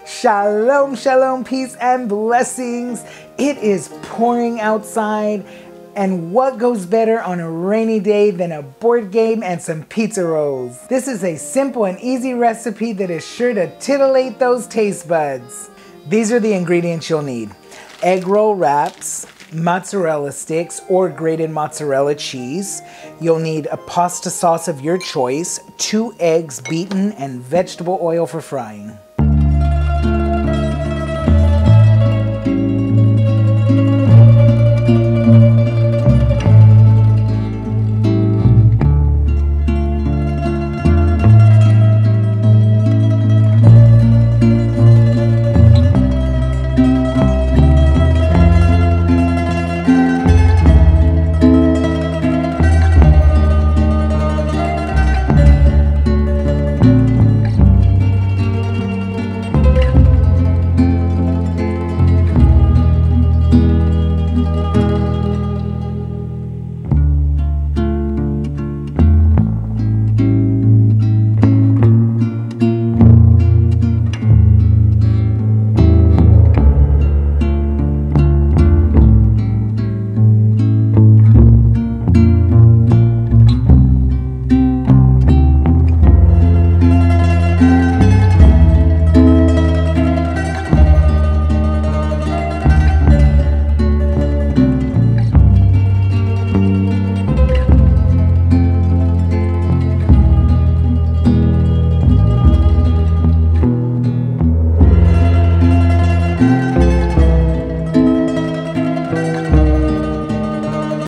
Shalom, shalom, peace and blessings. It is pouring outside, and what goes better on a rainy day than a board game and some pizza rolls? This is a simple and easy recipe that is sure to titillate those taste buds. These are the ingredients you'll need: egg roll wraps, mozzarella sticks or grated mozzarella cheese. You'll need a pasta sauce of your choice, 2 eggs beaten, and vegetable oil for frying.